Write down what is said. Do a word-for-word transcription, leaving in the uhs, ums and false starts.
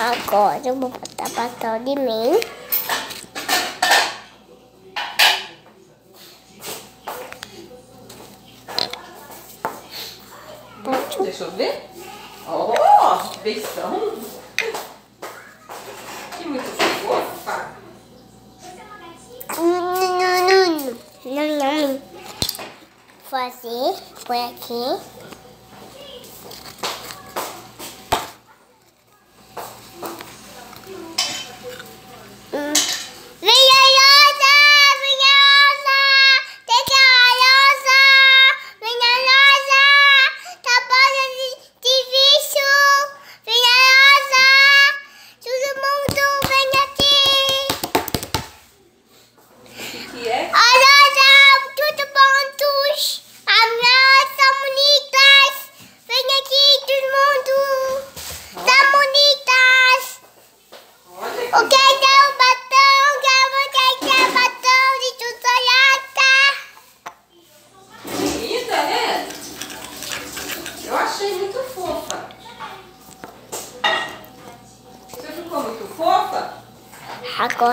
Agora eu vou botar batom de mim. Hum, deixa eu ver. Oh, beijão. Que muito fofa. Não, não, não. Fazer por aqui. Hum. Vinha Rosa, vinha Rosa, tem a Rosa, vinha Rosa, trabalha de, de bicho, vinha Rosa, todo mundo vem aqui. O que é? A Rosa, tudo bom, a nossa bonitas, vem aqui todo mundo, tá bonitas. Olha O que é o batom? Que é o batom de chocolate? linda, né? Eu achei muito fofa. Você ficou muito fofa? Agora